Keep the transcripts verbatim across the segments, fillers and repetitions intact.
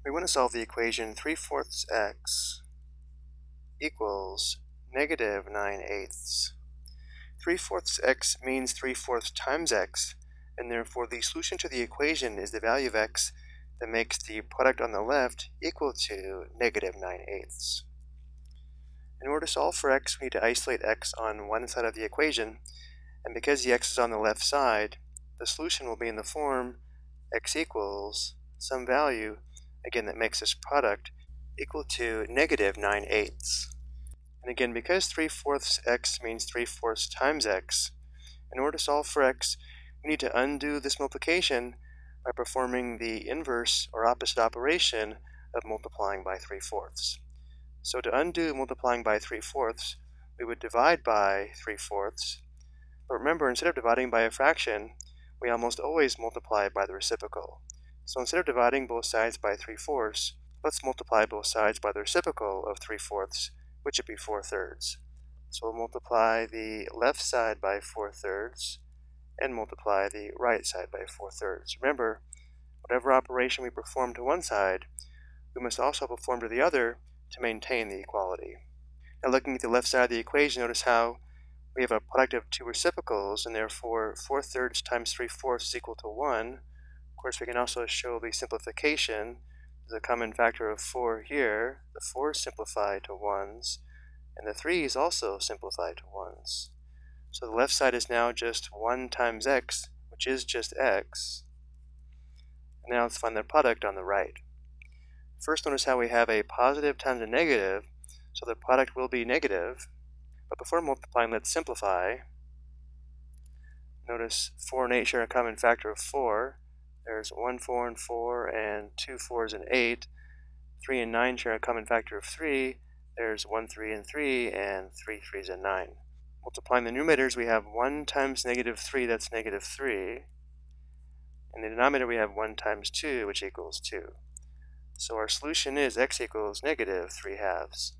We want to solve the equation three fourths x equals negative nine eighths. three fourths x means three fourths times x, and therefore the solution to the equation is the value of x that makes the product on the left equal to negative nine eighths. In order to solve for x, we need to isolate x on one side of the equation, and because the x is on the left side, the solution will be in the form x equals some value, again, that makes this product equal to negative nine eighths. And again, because three fourths x means three fourths times x, in order to solve for x, we need to undo this multiplication by performing the inverse or opposite operation of multiplying by three fourths. So to undo multiplying by three fourths, we would divide by three fourths. But remember, instead of dividing by a fraction, we almost always multiply by the reciprocal. So instead of dividing both sides by three fourths, let's multiply both sides by the reciprocal of three fourths, which would be four thirds. So we'll multiply the left side by four thirds and multiply the right side by four thirds. Remember, whatever operation we perform to one side, we must also perform to the other to maintain the equality. Now looking at the left side of the equation, notice how we have a product of two reciprocals, and therefore four thirds times three fourths is equal to one. Of course, we can also show the simplification. There's a common factor of four here. The fours simplify to ones, and the threes also simplify to ones. So the left side is now just one times x, which is just x. And now let's find the product on the right. First, notice how we have a positive times a negative, so the product will be negative. But before multiplying, let's simplify. Notice four and eight share a common factor of four. There's one four and four, and two fours and eight. three and nine share a common factor of three. There's one three and three, and three threes and nine. Multiplying the numerators, we have one times negative three, that's negative three. In the denominator, we have one times two, which equals two. So our solution is x equals negative three halves.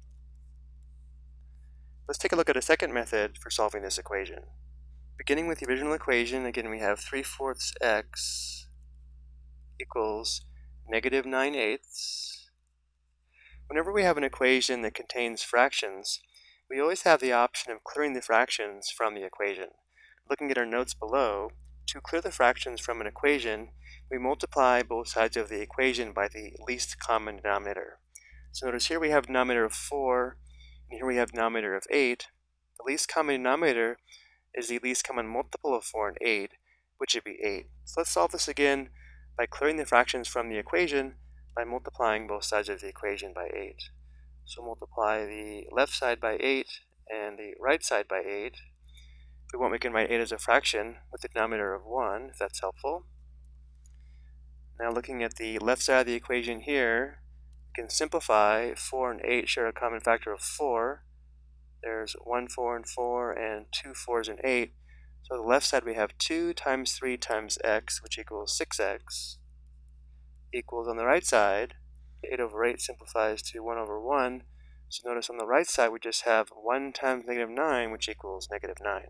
Let's take a look at a second method for solving this equation. Beginning with the original equation, again we have three fourths x equals negative nine eighths. Whenever we have an equation that contains fractions, we always have the option of clearing the fractions from the equation. Looking at our notes below, to clear the fractions from an equation, we multiply both sides of the equation by the least common denominator. So notice here we have a denominator of four, and here we have a denominator of eight. The least common denominator is the least common multiple of four and eight, which would be eight. So let's solve this again by clearing the fractions from the equation by multiplying both sides of the equation by eight. So multiply the left side by eight and the right side by eight. If we want, we can write eight as a fraction with the denominator of one, if that's helpful. Now looking at the left side of the equation here, we can simplify. four and eight share a common factor of four. There's one four and four, and two fours and eight. So on the left side we have two times three times x, which equals six x, equals on the right side, eight over eight simplifies to one over one. So notice on the right side we just have one times negative nine, which equals negative nine.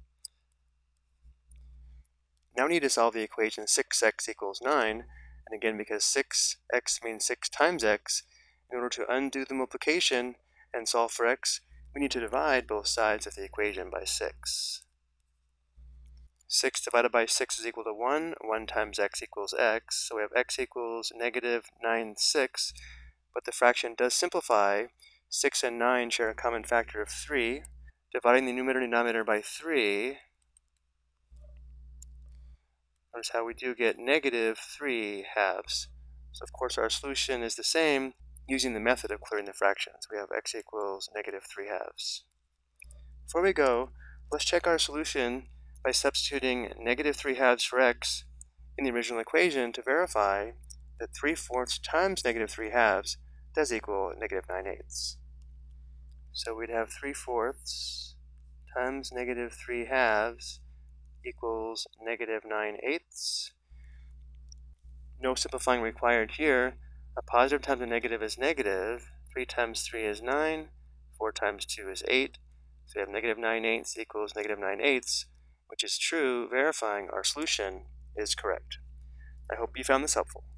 Now we need to solve the equation six x equals nine, and again because six x means six times x, in order to undo the multiplication and solve for x, we need to divide both sides of the equation by six. six divided by six is equal to one. one times x equals x. So we have x equals negative nine sixths. But the fraction does simplify. six and nine share a common factor of three. Dividing the numerator and denominator by three, notice how we do get negative three halves. So of course our solution is the same using the method of clearing the fractions. We have x equals negative three halves. Before we go, let's check our solution by substituting negative three halves for x in the original equation to verify that three fourths times negative three halves does equal negative nine eighths. So we'd have three fourths times negative three halves equals negative nine eighths. No simplifying required here. A positive times a negative is negative. three times three is nine. four times two is eight. So we have negative nine eighths equals negative nine eighths, which is true, verifying our solution is correct. I hope you found this helpful.